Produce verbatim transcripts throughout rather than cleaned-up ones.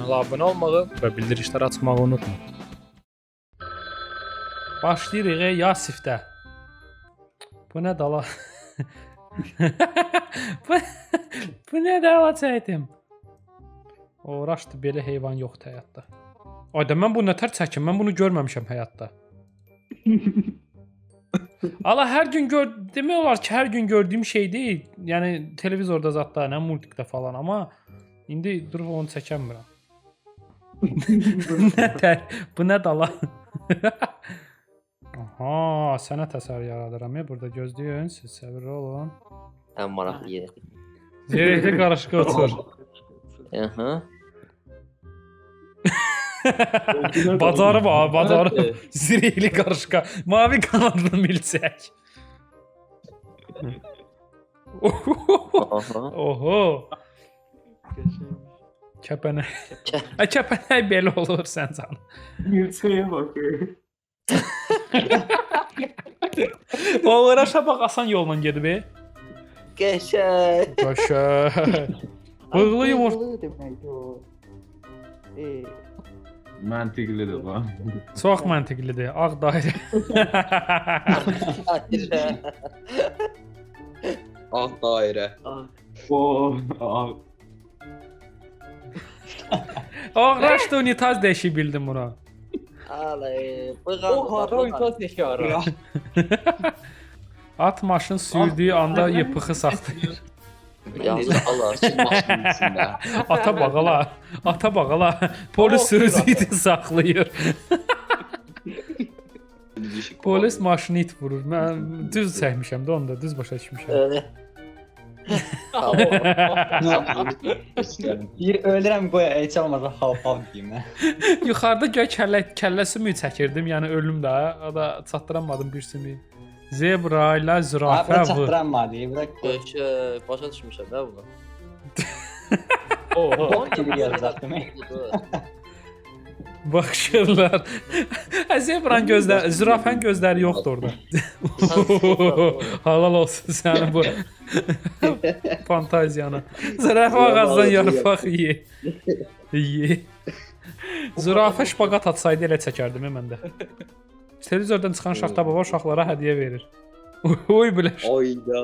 kanala abunə olmağı və bildirişləri açmağı unutma. Başlayırıq Yasifdə. Bu nə dala? bu, bu nə dala çəkdim? Uğraşdı, belə heyvan yoxdur həyatda. Ayda mən bu nətər çəkim? Mən bunu görməmişəm həyatda. Allah hər gün gör, demək olar ki, hər gün gördüyüm şey deyil. Yəni televizorda zətdə, nə multikdə falan, amma indi durub onu çəkəmirəm. Nətər? Bu nə dala? Aha, sənət əsəri yaradıram ya burada, gözləyin, siz səbirli olun. Ən maraqlı yerdir. Zirehli qarışqa uçur. Aha. Bacarım abi, bacarım. Zirehli qarışqa. Mavi qanadlı milçək. Oho. Kəpənək. Ə, kəpənək belə olur sən canım. Milçəyə bakır. O uğraşa bax, asan yolla gedib. Qəşəng. Qəşəng. Bığlı yumurta. Məntiqlidir bu. Çox məntiqlidir. Ağ dairə. Ağ dairə. O, ağ. Ağraşdı, unitaz dəyişi bildim buna. Alay, Oha, unitaz dəyişi. At maşın sürdüyü anda yıpığı saxlayır. Yazıq Allah, kim maşının içində. Ata bağala, ata bağala. Polis sürücüyü saxlayır. Polis maşını it vurur. Mən düz çəkmişəm də onu da, düz başa düşmüşəm. Bir ölürəm qoya, heç olmasa hav-hav deyim mən. Yuxarıda göy kəllə, kəllə sümüyü çəkirdim, yəni ölüm də. O da çatdıramadım bir sümüyü. Zebra ilə zürafə vur. Çatdıramadı, bırak. Qəşəng, başa düşmüşəm də bunu. Oho, bok kimi yazacaqdım. Baxışırlar. Zebranın gözləri, zürafənin gözləri yoxdur orada. Halal olsun sənin bu fantaziyana. Zürafə ağacdan yarpaq ye. Ye. Zürafə şpaqat atsaydı elə çəkərdim mən də. Televizordan çıxan Şaxta baba uşaqlara hədiyyə verir. Oy biləş. Oyda.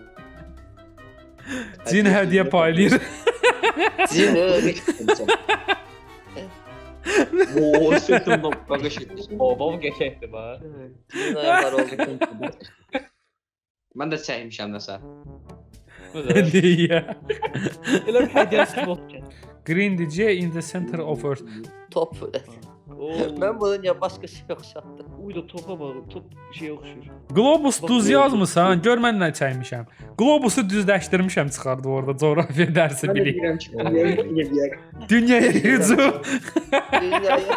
Cin hədiyyə paylayır. Cin öyle. Oo, sırtımda qaqış etdi. Baba qəşəngdir bax. Cin ayaqlar oldu. Mən də çəkmişəm nəsə. Hədiyyə. Elə bir hədiyyəsi yox ki. Green D J in the center of earth. Top. Mən bunun ya başqa şey oxşatdım. Uyda topa bax, top şey oxşur. Globus düz yazmısan, gör mən nə çəkmişəm. Globusu düzləşdirmişəm, çıxardı orada coğrafiya dərsi bilik. Dünyaya hücum. Dünyaya.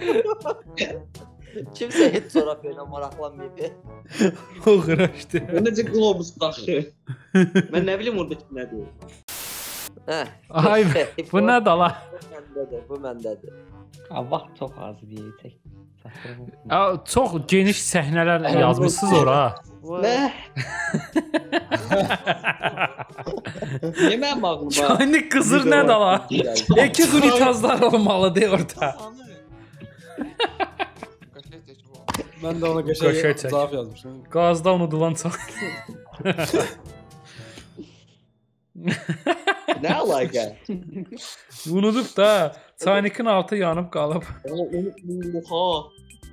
Kimsə heç coğrafiya ilə maraqlanmayıb. Uğraşdı. Mən necə globus daşır? Mən nə bilim orada kim nədir? Hə. Ay, bu nə dala? Bu məndədir, bu məndədir. Allah çox az deyir tək. Çox geniş səhnələr yazmışsınız ora. Nə? Niyə mənim ağlıma? Çaynik qızır nə dala? İki unitazlar olmalıdır orada. Mən də ona qəşəng cavab yazmışam. Qazda unudulan çay. Nə əlaqə? Unudub da, çaynikin altı yanıb qalıb. Oha.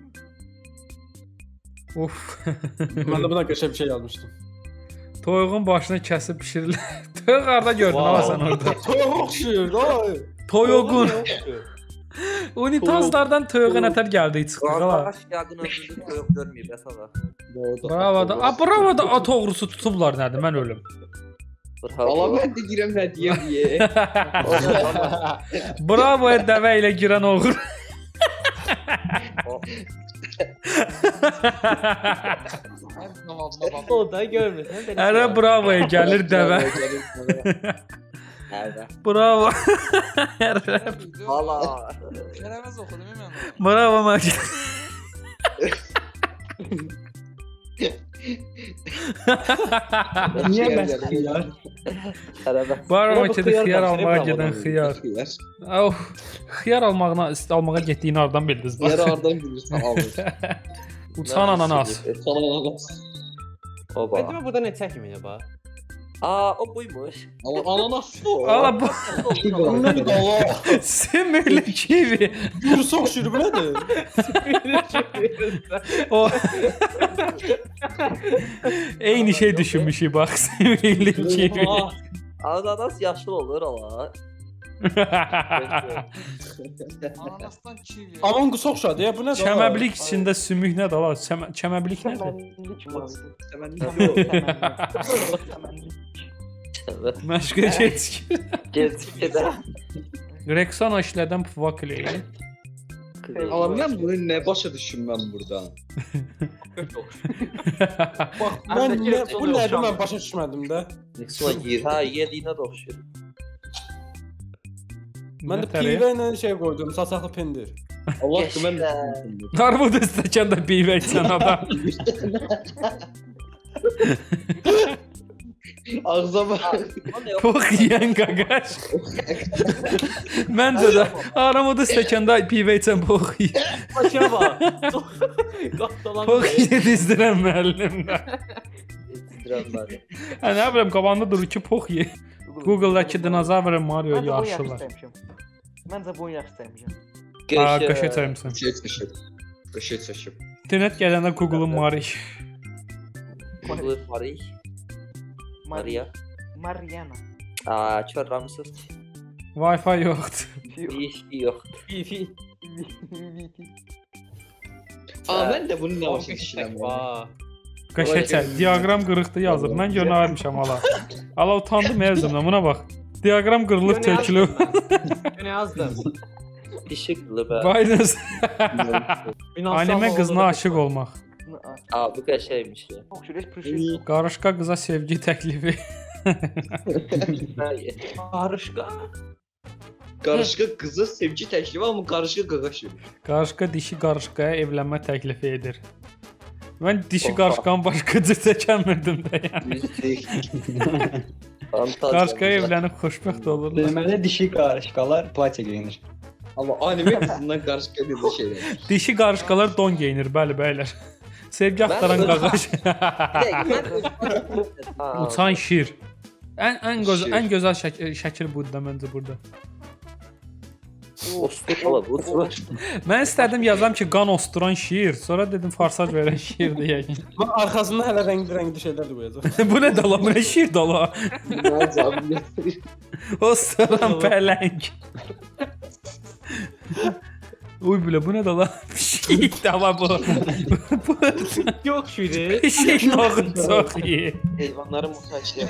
Of. Mən də buna qəşəng bir şey yazmışdım. Toyuğun başını kəsib pişirirlər. Toyuq harda gördün ama sən orada? Toyuq oxşuyur da. Toyuğun. Unitazlardan toyuğa nətər gəldi çıxdı qala. Qardaş yaqın ömründə toyuq görməyib əsəbə. Bravo da. A bravo da at oğrusu tutublar nədir? Mən ölüm. Valla mən də girəm hədiyyə deyə. Bravo dəvə ilə girən oğur. O da görmürsən. Ərə bravoya gəlir dəvə. Bravo. Hala. Qərəvəz oxudum mən. Bravo mən. Niyə mən xiyar? Var ölkədə xiyar almağa gedən xiyar. Oh, xiyar almağına almağa getdiyini hardan bildiniz? Xiyar hardan bilirsən alır. Uçan ananas. Uçan ananas. Oba. Bence burada ne çəkməyib ha? Aa, o buymuş. Ama ananas bu. Ala bu Bunlar da Allah. simürlü kivi. Bir sok şuru bu nədir? O eyni şey düşünmüşük bax, simürlü kivi. Ananas yaşıl olur ala. Ananasdan kivi. Aman bu sok şadı ya bu nədir? Çəməblik içində sümük nədir ala? Çəmə- Çəməblik nədir? Məşqə geç. Geç gedə. Rexona işlədən puvak eləyir. Ama ben bunu ne başa düşünmem buradan. Bax, mən nə, bu nədir mən başa düşmədim də. Nexona gir. Ha, yediyinə də oxşuyur. Mən də pivə ilə şey qoydum, saçaqlı pendir. Allah aşkına ben Armud stəkanda pivə içən adam. ağza bak. Pux yeyən qaqaş. Məncə də armud stəkanda pivə içən pux yeyir. Başa bax. Qaptalan. Pux yedizdirən müəllimdə. Yedizdirənlər. Hə, nə bilim, qabağında durur ki, pux yeyir. Google'dakı dinozavr Mario yaşlılar. Məncə bunu yaxşılaymışam. Aa, qaşa çəkmisən. Şey çeşip. Şey çeşip. İnternet gələndə Google'un Mario. Google Marie. Maria. Mariana. Aa, körləmisiniz. Wi-Fi yoxdur. Bir şey yoxdur. Fifi. Aa ben de bunu ne başa düşünmem. Qaşa çək. Diaqram qırıqdır yazır. Mən görünərmişəm ala. Ala utandım özümdən. Buna bax. Diaqram qırılıb tökülüb. Nə yazdım? Dişi qılıb. Baydınız. Anime qızına aşıq olmaq. Aa, bu qəşəymiş ya. Oxşuyur, pruşur. Qarışqa qıza sevgi təklifi. Qarışqa. Karışka kıza sevgi teklifi ama karışka qaqaşı. Qarışqa dişi qarışqaya evlənmə təklifi edir. Mən dişi qarışqanın başqa cür çəkənmirdim də yəni. Qarışqaya evlənib xoşbəxt olurlar. Deməli dişi qarışqalar platiya geyinir. Ama anime kızından karışka dediği şeyler. Dişi qarışqalar don geyinir, bəli bəylər. Sevgi axtaran qaqaş. Uçan şir. Ən ən gözəl ən gözəl şəkil, şəkil budur da məncə burada. Ostur ala bu. Mən istədim yazam ki, qan osturan şir, sonra dedim farsaj verən şir deyək. Bax arxasında hələ rəngli-rəngli şeylər də qoyacaq. Bu nə dala, bu nə şir dala? Osturan pələng. Uy bilə, bu nə dala? Şir dala bu. Yox şiri. Şir noxud çox iyi. Heyvanları müsaçlı.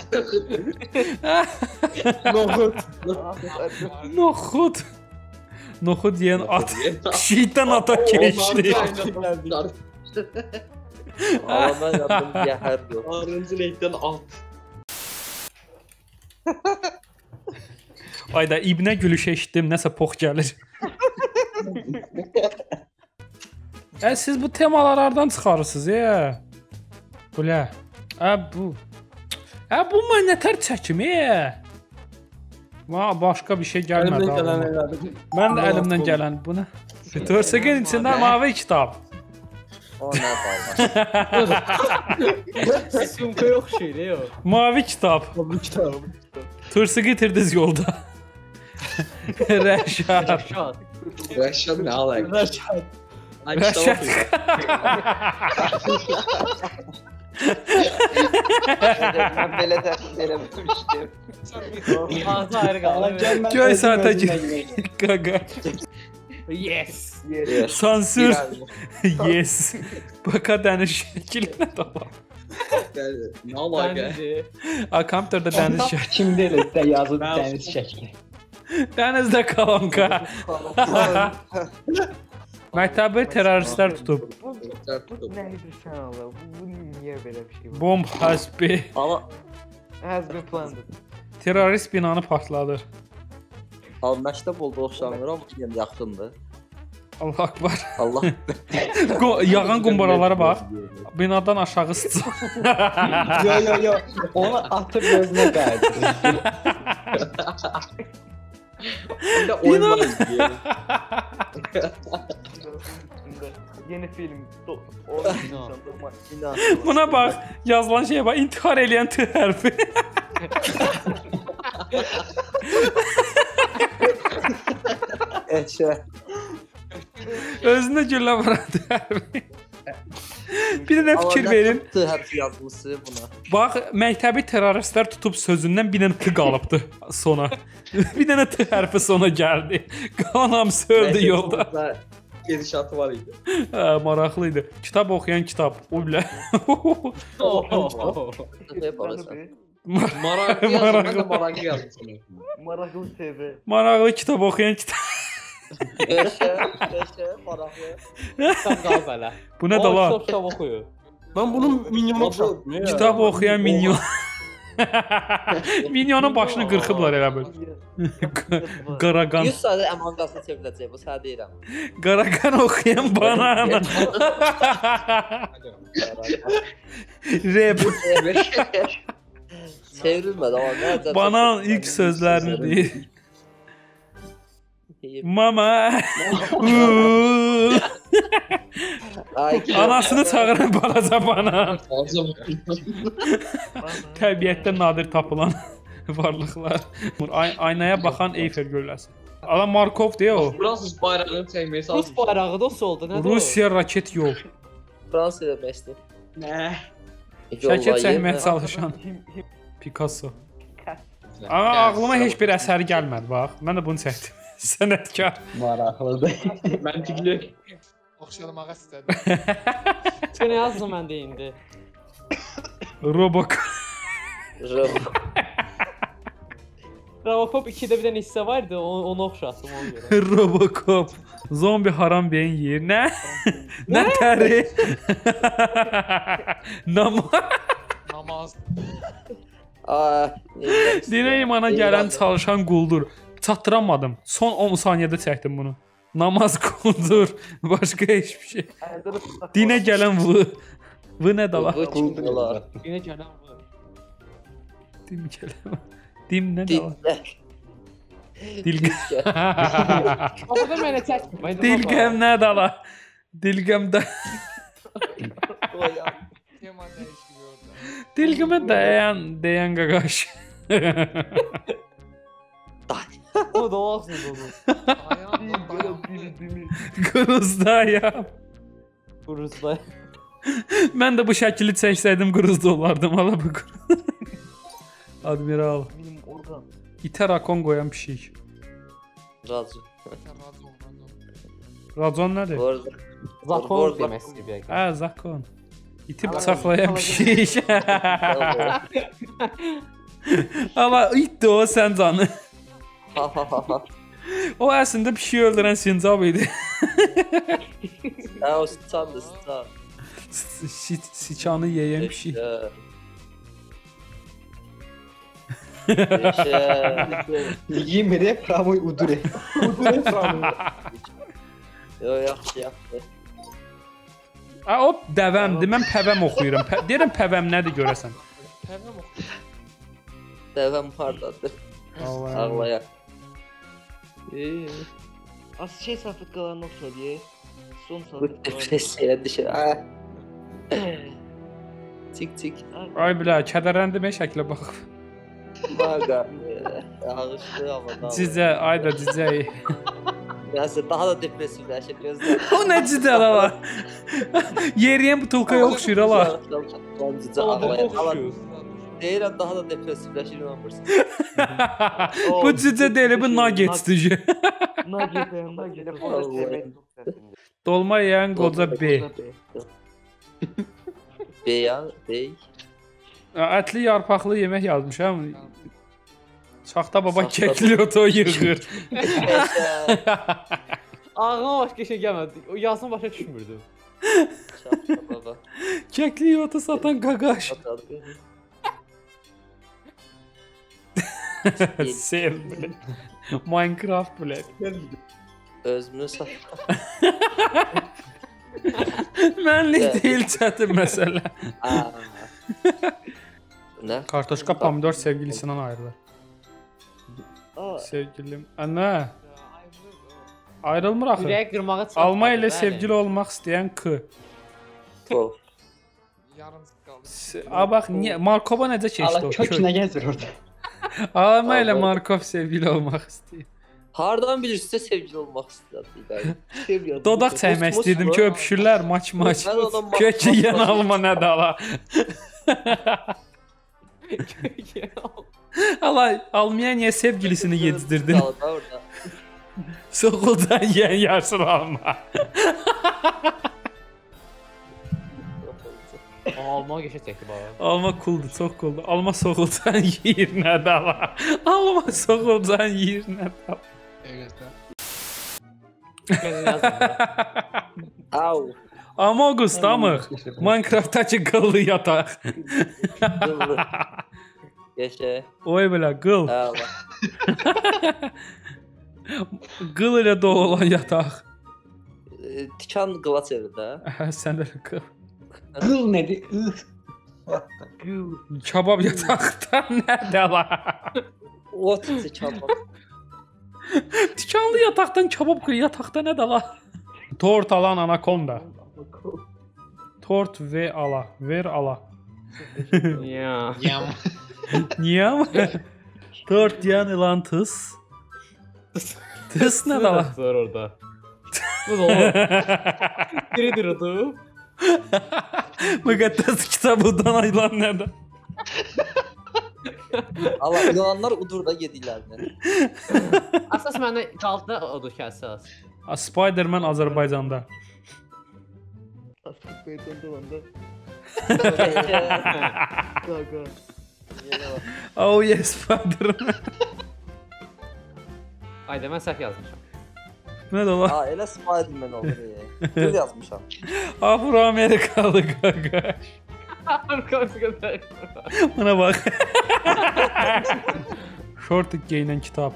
Noxud. Noxud. Noxud deyən at. Şirdən ata keçdi. Ama mən yapdım yəhər yox. Arıncı renkten at. Ayda ibnə gülüş eşitdim, nəsə pox gəlir. Ə, siz bu temaları hardan çıxarırsınız, e? Bu nə? Ə, bu. Ə, bu mən nətər çəkim, e? Ma başqa bir şey gəlmədi. Əlimdən gələn elədim. Mən də əlimdən gələn bu nə? Törsəgin içində mavi kitab. O nə balda. Sumka yox şiri yox. Mavi kitab. Bu kitab. Tırsı getirdiniz yolda. Rəşad. Rəşad. Rəşad ne alak? Rəşad. Rəşad. Mən belə təxmin eləmişdim. Ağzı ayrı qalır. Göy saata qaqa. Yes. Sansür. Yes. Baka dəniz şəkilinə də var. Ne alak ya? A, kompüterdə dəniz şəkili. Kimdə elə də yazıb dəniz şəkli. Dənizdə kalanka. Məktəbi terroristlər tutub. Bu nə edirsən Allah? Bu niyə belə bir şey var? Bomb has been. Ama Has been planned. Terrorist binanı partladır. al məktəb oldu oxşanır ama yenə yaxındır. Allah akbar. Allah. Qo- Yağan qumbaralara bax. Binadan aşağı sıçır. Yo yo yo. Onu atıb gözünə qaydı. Bir de oyun izleyelim. Yeni film. Do- Oyun. Bina. Buna bax, yazılan şeye bax, intihar eləyən T hərfi. Eşe. Özündə güllə var T hərfi. Bir də fikir verin. Tı hərfi yazmışsın buna. Bax, məktəbi terroristlər tutub sözündən bir dənə T qalıbdı sona. Bir dənə T hərfi sona gəldi. Qalan hamısı öldü yolda. Gedişatı var idi. Hə, maraqlı idi. Kitab oxuyan kitab. O bilə. Ne yaparsan? Maraqlı yazdım, ben de maraqlı yazmışım. Maraqlı T V. Maraqlı kitab oxuyan kitab. Eşe. Eşe. Maraqlı. Kitab qalıb hələ. Bu nə də la? Kitab kitab oxuyur. Mən bunun minyonu oxşatdım ya. Kitab oxuyan minyon. Minyonun başını qırxıblar elə bil. Qaraqan. yüz sayda Among Us-a çevriləcək, bu sənə deyirəm. Qaraqan oxuyan banana. Rap. Çevrilmədi ama nerede? Banan ilk sözlərini deyir. Mama. Ay, Anasını çağıran balaca banan. Ağzım. Təbiətdə nadir tapılan varlıqlar. Ay aynaya baxan Eyfel gölləsi. Adam Markov deyə o. Fransız bayrağını çəkməyə Rus çalışmış. bayrağı da o solda. Nədir o? Rusiya raket yol. Fransa demək Nə? Şəkil çəkməyə çalışan Picasso. Amma ağlıma heç bir əsəri gəlmədi bax. Mən də bunu çəkdim. Sənətkar. Maraqlıdır. Məntiqli. Oxşalmağa istədim. Nə yazdım mən də indi? Robocop. Robocop ikidə bir dənə hissə var idi, onu, onu oxşatdım ona görə. Robocop. Zombi haram beyin yeyir. Nə? Nə təri? Nama. Namaz. Dinə imana gələn çalışan quldur. Çatdıramadım. Son on saniyədə çəkdim bunu. Namaz quldur. Başqa heç bir şey. Dinə gələn vı. Vı nə dala? Yenə gələn bu. Dim gələn. Dim nə dala? Dilgəm. Orada mənə çəkmə. Dilgəm nə dala? Dilgəm də. Tema dəyişiyor orada. Dilgəmə dəyən, deyən qaqaş. O da olsun onu. Ayağım dayan. Quruzdayam. Rusda. Mən də bu şəkili çəksəydim quruzda olardım. Ala bu quruz. Admiral. Benim organ. İtə rakon qoyan pişik. Razı. Racon nədir? Bu arada. Zakon demək istəyir. Hə, zakon. İti bıçaqlayan pişik. Ala itdi o sən canı. Ha ha ha ha. O əslində pişiyi öldürən sincab idi. Ha o sıçandı sıçan. Si- Siçanı yeyən pişik. Yemedi pramoy udure. Udure pramoy. Yo yaxşı yaxşı. A o dəvəmdir. Mən pəvəm oxuyuram. Pə deyirəm pəvəm nədir görəsən? Təvəm oxu. Devem hardadır. Allah. Ağlayak. Eee. Az şey safıtkalarını oxşadı. Son Bu safıtkalarını. depresiya düşür. Ha. Tik tik. Ay bilə, kədərləndimə şəklə bax. Maga. Ağışlı havada. Cicə, ay da cicə. Nəysə daha da depresivləşir gözlər. O nə cicə ala? Yeriyən butulkaya oxşuyur ala. Lan cicə ağlayan. Ala deyirəm daha da depresivləşir inanmırsın. Bu cicə deyil, bu nuggetsdir. Nugget, nugget. Dolma yeyən qoca B. B ya, B. Ətli yarpaqlı yemək yazmışam. Şaxta baba Şaxta kekli oto yığır. Ağlıma başqa şey gəlmədi. O yazın başa düşmürdüm. Şaxta baba. Kekli oto satan qaqaş. Sev bile. Minecraft bile. Özümü sat. Mənlik Evet. deyil çətin məsələ. Aa. Ne? Kartoşka pomidor sevgilisindən ayrılır. Aa, Sevgilim. Ana, ayrılmır axı. Ürək qırmağa çatmadı. Alma ilə bəli. sevgili olmaq istəyən K. Tov. Yarım qaldı. S- A bax, niyə Markova necə keçdi Allah o? kökünə gəzir orada. Alma ilə Allah. Markov sevgili olmaq istəyir. Hardan bilirsinizsə sevgili olmaq istəyirəm. Sevgili. Dodaq çəkmək istəyirdim ki, öpüşürlər, maç maç. Mən ondan Kökü yenə alma nə dala. Allah, almaya niyə sevgilisini yedizdirdin? Orada. Soğuldan yeyən yaşıl alma. Alma geçə çəkdi bax. Alma cooldur, çox cooldur. Alma soğuldan yeyir nə dala. Alma soğuldan yeyir nə dala. Au. Amogus damıq. Minecraftdakı qıllı yataq. Qıllı. Yaşa. Oy belə qıl. Allah. Qıl ilə dolu olan yataq. E, Tikan qıla çevir də. Hə, sən də qıl. Qıl nədir? Ih. Kabab yataqdan nə dala. Ot tikan. Tikanlı yataqdan kabab qıl yataqda nə dala. Tort alan anakonda. Tort ve ala, ver ala. Ya. Niyə? Tort yan ilan tıs. Tıs nə dala? Var orada. Bu da o. Biri durdu. Müqəddəs kitabından ayılan nədir? Allah yılanlar udur da yedirlər. Əsas mənə qaldı odur ki, əsas. Spider-Man Azərbaycanda. Oh yes, Spider-Man. Ayda mən səhv yazmışam. Nə dala? Aa elə Spider-Man oldu. e. Düz yazmışam. Afro-Amerikalı qaqaş. Arkadaşlar. Buna bax. Short geyinən kitab.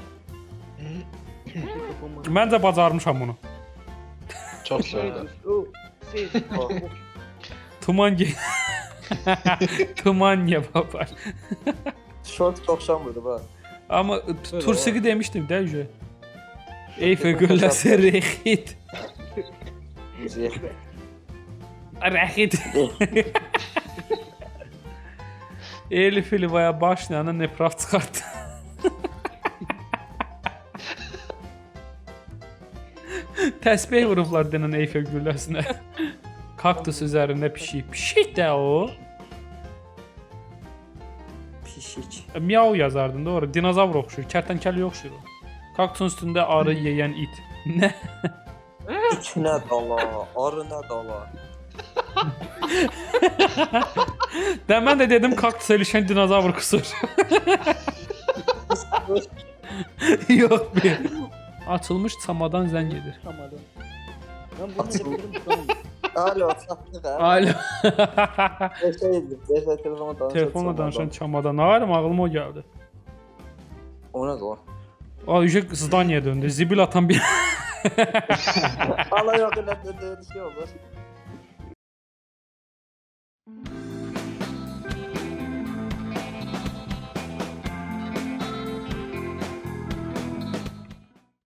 Məncə bacarmışam bunu. Çok güzel. Tuman gey. Tuman ya baba. Short oxşamırdı bu. Amma Tursiki demişdim də ücə. Eyfə gölləsi rəxit. Rəxit. Elif Elivaya başlayanı nepraf çıxartdı. Təsbih vurublar denən Eyfel gülləsinə. Kaktus üzərində pişik. Pişik də o. Pişik. Miau yazardın doğru. Dinozavr oxşur. Kərtənkələ oxşur o. Kaktusun üstündə arı yeyən it. Nə? İç nə dala, arı nə dala. Də mən də dedim kaktus elişən dinozavr qusur. Yox bir. Açılmış çamadan zəng edir. Alo, çatdıq ha. Alo. Şey edir, telefonla danışan. Telefonla danışan çamadan. Nə var ağlıma o gəldi. O nə o? O ücə zdaniyə döndü. Zibil atan bir. Allah yox elə də şey olur.